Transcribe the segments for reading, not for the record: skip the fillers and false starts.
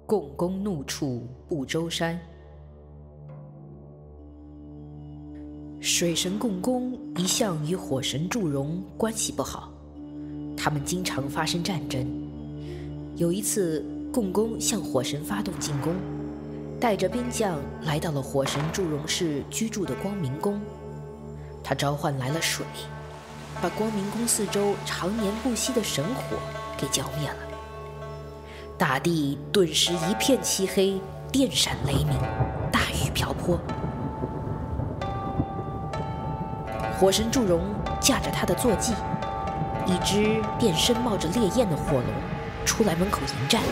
共工怒触不周山。水神共工一向与火神祝融关系不好，他们经常发生战争。有一次，共工向火神发动进攻，带着兵将来到了火神祝融氏居住的光明宫。他召唤来了水，把光明宫四周常年不息的神火给浇灭了。大地顿时一片漆黑，电闪雷鸣，大雨瓢泼。火神祝融驾着他的坐骑，一只变身冒着烈焰的火龙出来门口迎战。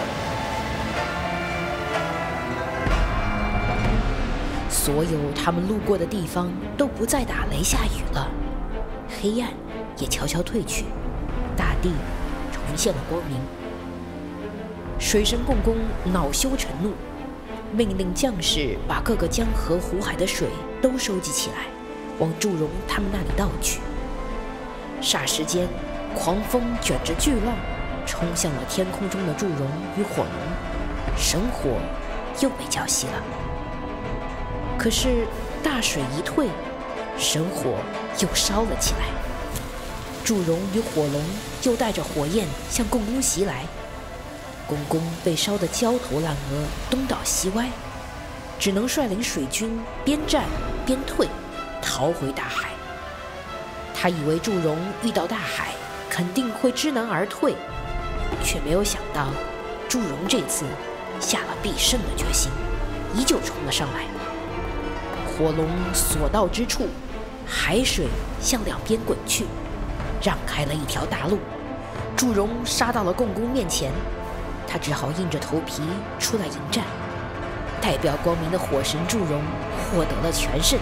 所有他们路过的地方都不再打雷下雨了，黑暗也悄悄退去，大地重现了光明。水神共工恼羞成怒，命令将士把各个江河湖海的水都收集起来，往祝融他们那里倒去。霎时间，狂风卷着巨浪冲向了天空中的祝融与火龙，神火又被浇熄了。可是大水一退，神火又烧了起来。祝融与火龙又带着火焰向共工袭来，共工被烧得焦头烂额，东倒西歪，只能率领水军边战边退，逃回大海。他以为祝融遇到大海肯定会知难而退，却没有想到祝融这次下了必胜的决心，依旧冲了上来。火龙所到之处，海水向两边滚去，让开了一条大路。祝融杀到了共工面前，他只好硬着头皮出来迎战。代表光明的火神祝融获得了全胜。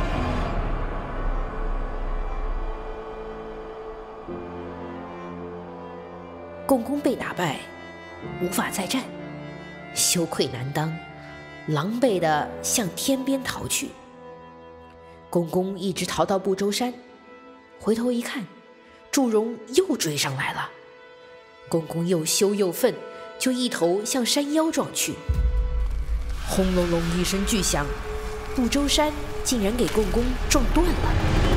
共工被打败，无法再战，羞愧难当，狼狈地向天边逃去。共工一直逃到不周山，回头一看，祝融又追上来了。共工又羞又愤，就一头向山腰撞去。轰隆隆一声巨响，不周山竟然给共工撞断了。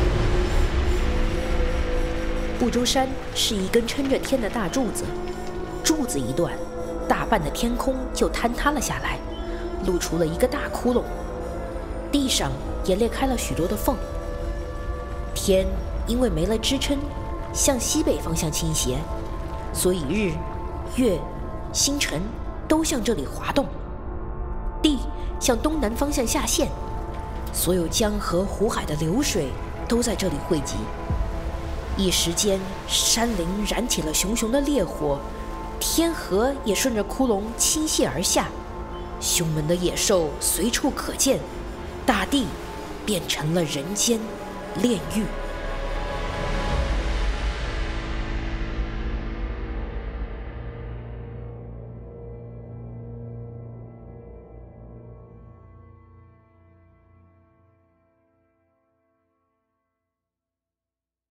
不周山是一根撑着天的大柱子，柱子一断，大半的天空就坍塌了下来，露出了一个大窟窿，地上也裂开了许多的缝。天因为没了支撑，向西北方向倾斜，所以日、月、星辰都向这里滑动。地向东南方向下陷，所有江河湖海的流水都在这里汇集。一时间，山林燃起了熊熊的烈火，天河也顺着窟窿倾泻而下，凶猛的野兽随处可见，大地变成了人间炼狱。